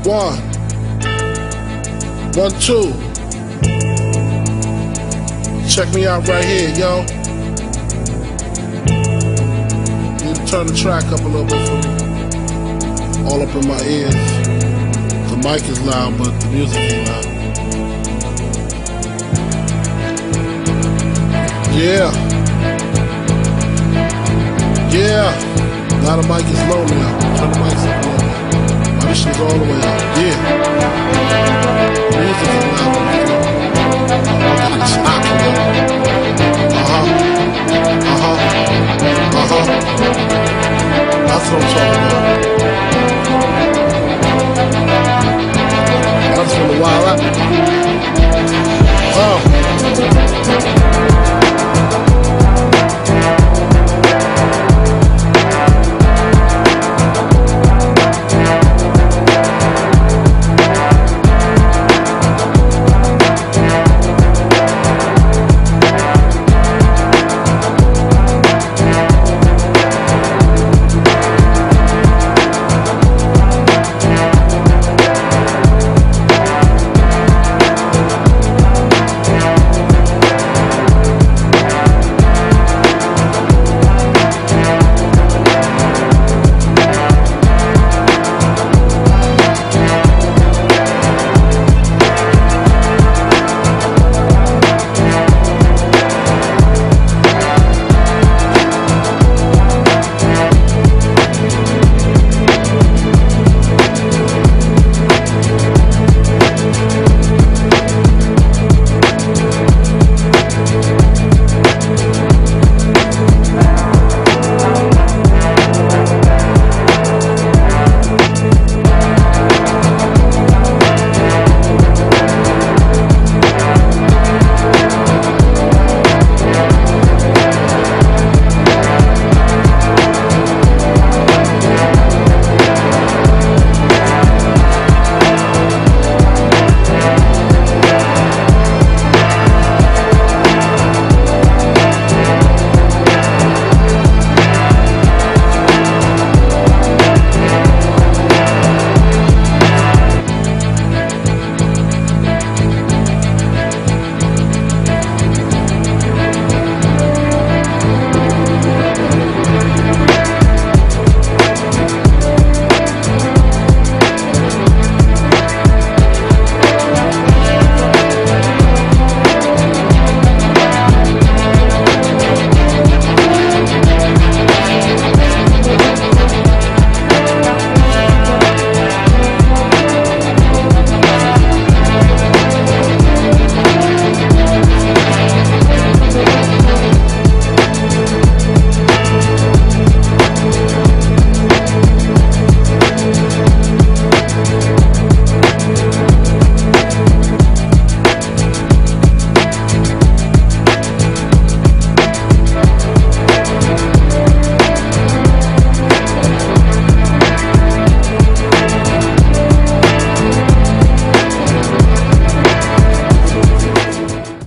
1, 1, 2. Check me out right here, yo. Need to turn the track up a little bit for me. All up in my ears. The mic is loud, but the music ain't loud. Yeah. Yeah. Now the mic is low now. Turn the mic up a little bit. My shit is all the way up. Yeah. The music is loud. It's hot. That's what I'm talking about.